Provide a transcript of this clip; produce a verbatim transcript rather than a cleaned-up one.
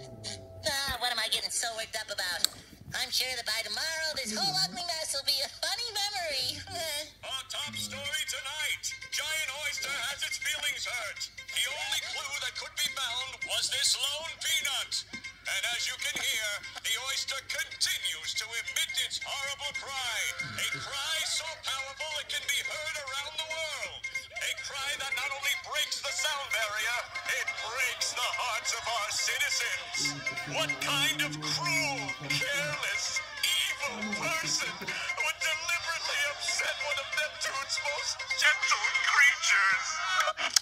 Ah, what am I getting so worked up about? I'm sure that by tomorrow, this whole ugly mess will be a funny memory. Our top story tonight. Giant Oyster has its feelings hurt. The only clue that could be found was this lone peanut. And as you can hear, the oyster continues to emit its horrible cry. A cry so powerful it can be heard around the world. A cry that not only breaks the sound barrier, it breaks the hearts of our citizens. What kind of cruel, careless, evil person would deliberately upset one of Neptune's most gentle creatures?